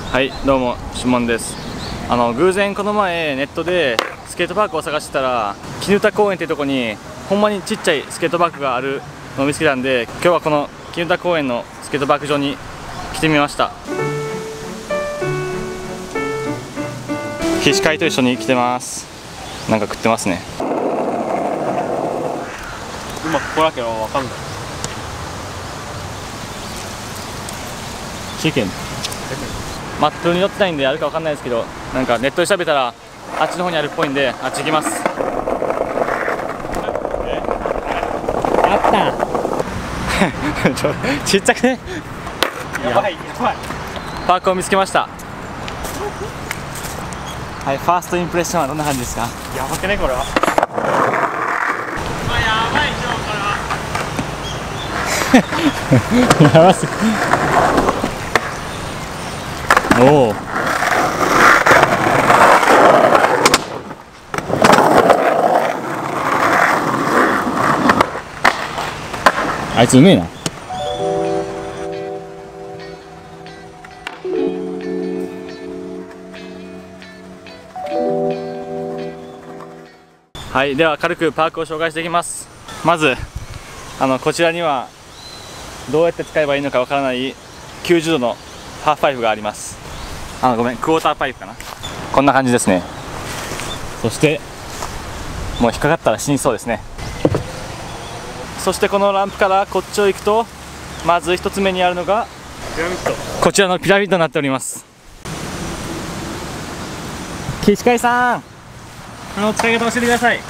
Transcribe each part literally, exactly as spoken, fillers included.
はい、どうもシモンです。あの偶然この前ネットでスケートパークを探してたら絹田公園っていうところにほんまにちっちゃいスケートパークがあるのを見つけたんで、今日はこの絹田公園のスケートパーク場に来てみました。ひしかいと一緒に来てます。なんか食ってますね。 今ここだけどわかんない。 チキンマップに載ってないんであるかわかんないですけど、なんかネットで調べたらあっちの方にあるっぽいんで、あっち行きます。あったちょちっちゃくね。 やばいやばい。 パークを見つけました。はい、ファーストインプレッションはどんな感じですか？ やばくねこれは。まあやばいでしょこれは。 やばすぎ。おお。あいつうめえな。はい、では軽くパークを紹介していきます。まずあのこちらにはどうやって使えばいいのかわからないきゅうじゅうどのハーフパイプがあります。あのごめん、クォーターパイプかな。こんな感じですね。そしてもう引っかかったら死にそうですね。そしてこのランプからこっちを行くと、まずひとつめにあるのがピラミッド。 こちらのピラミッドになっております。岸海さん、この使い方教えてください。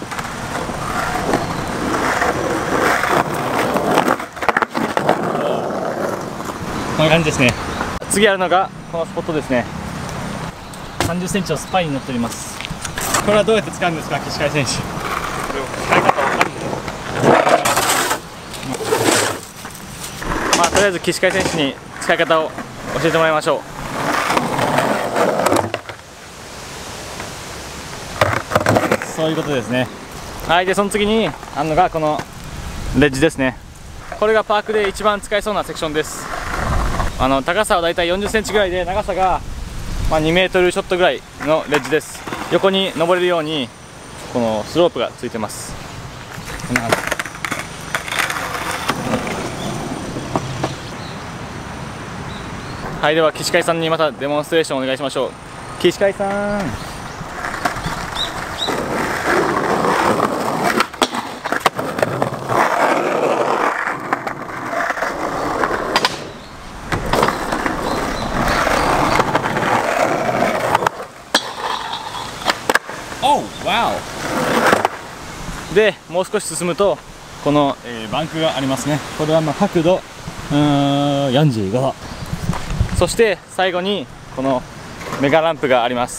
こんな感じですね。次あるのがこのスポットですね。さんじゅっセンチのスパイになっております。これはどうやって使うんですか、岸海選手。 これ使い方わかんない。 まあとりあえず岸海選手に使い方を教えてもらいましょう。そういうことですね。はい、でその次にあるのがこのレッジですね。これがパークで一番使えそうなセクションです。あの高さはだいたいよんじゅっセンチぐらいで、長さがまあにメートルちょっとぐらいのレッジです。横に登れるようにこのスロープがついてます。こんな感じ。はい、では岸海さんにまたデモンストレーションをお願いしましょう。岸海さん、おう、わお。でもう少し進むとこの、えー、バンクがありますね。これはまあ角度うーんよんじゅうごど。そして最後にこのメガランプがあります。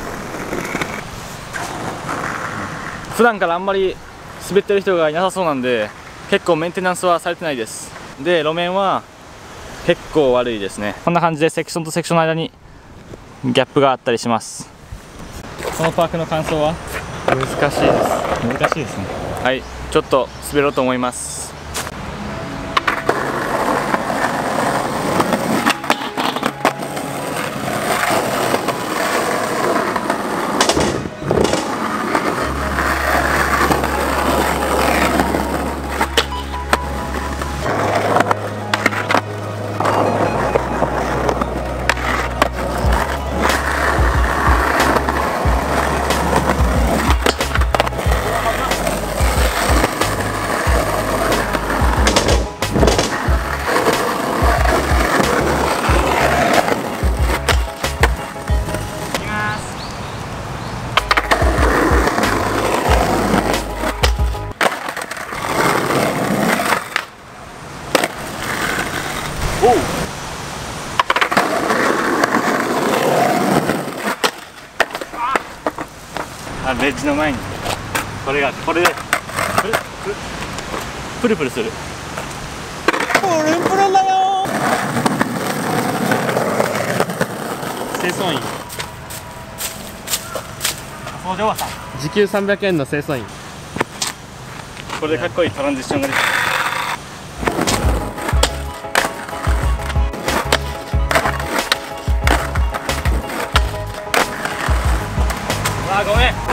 普段からあんまり滑ってる人がいなさそうなんで、結構メンテナンスはされてないです。で路面は結構悪いですね。こんな感じでセクションとセクションの間にギャップがあったりします。このパークの感想は？ 難しいです。 難しいですね。はい、ちょっと滑ろうと思います。おう、あ、レッジの前にこれがこれでプルプルプルする。 プルンプルンだよ。清掃員。 お嬢さん、 時給さんびゃくえんの清掃員。 これでかっこいいトランジッションができた。 あ、ごめん。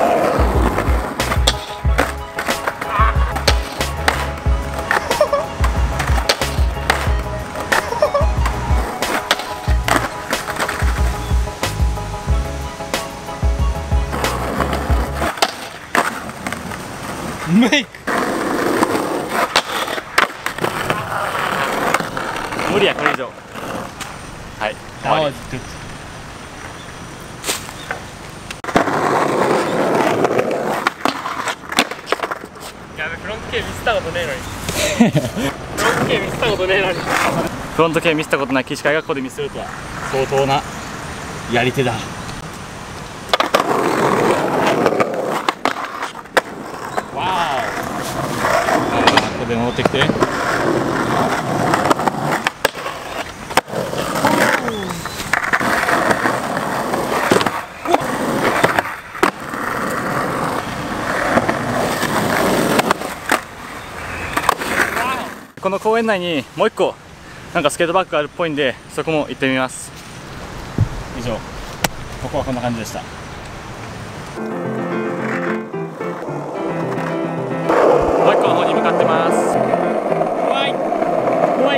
メイク無理や、これ以上。はい、終わり。 やべ、フロント系ミスったことねえのにフロント系ミスったことねえのにフロント系見せたことない起死回がここでミスるとは相当なやり手だ。わーお。あー、ここで戻ってきて。この公園内にもう一個なんかスケートパークがあるっぽいんで、そこも行ってみます。以上、ここはこんな感じでした。もう一個の方に向かってます。怖い怖い。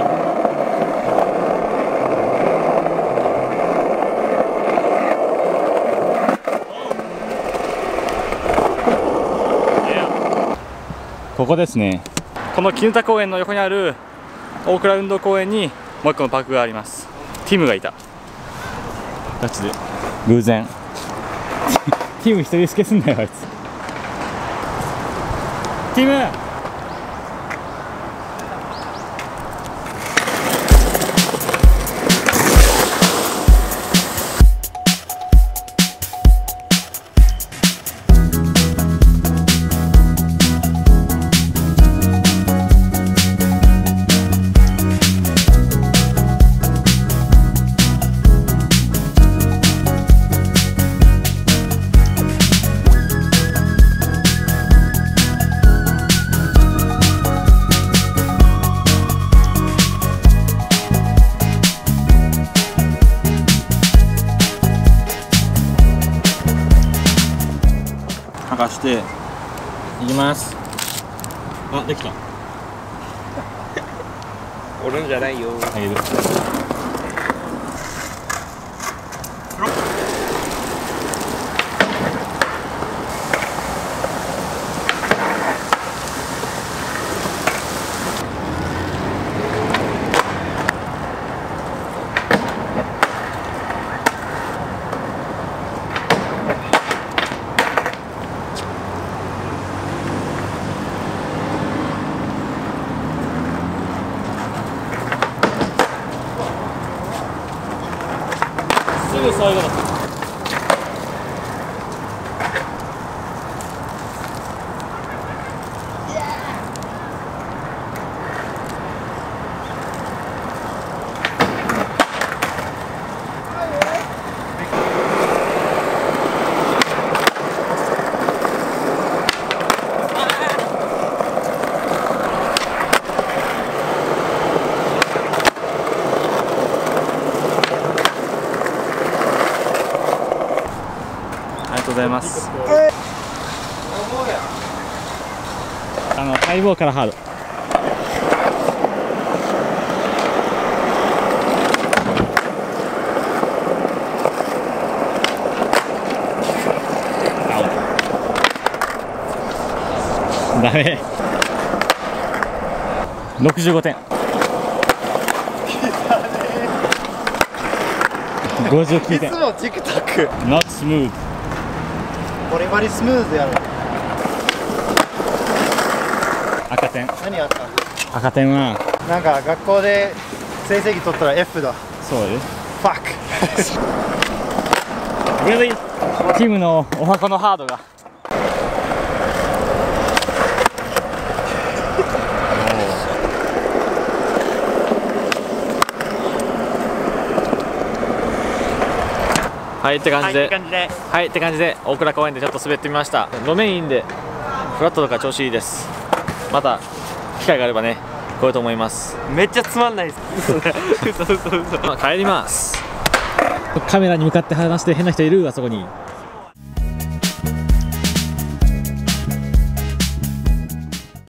ここですね。この絹田公園の横にある大倉運動公園にもう一個のパークがあります。ティムがいた。ガチで偶然ティム一人付けすんなよあいつ。ティム剥がしていきます。あ、できた。 折るんじゃないよ。 あげる。すぐそういうこと。ありがとうございます。あのハイボーからハード。ダメ。ろくじゅうごてん。ごじゅうきゅうてん。 いつもチクタク Not smooth。 これまりスムーズやろ。 赤点。 何あった赤点はなんか学校で成績取ったら F だ。 そうです。 ファック Really? チームのお箱のハードがはいって感じで、はいって感じで大倉公園でちょっと滑ってみました。路面いいんでフラットとか調子いいです。また機会があればね来ようと思います。 めっちゃつまんないです。嘘嘘嘘嘘。 まあ帰ります。カメラに向かって話して変な人いるあそこに。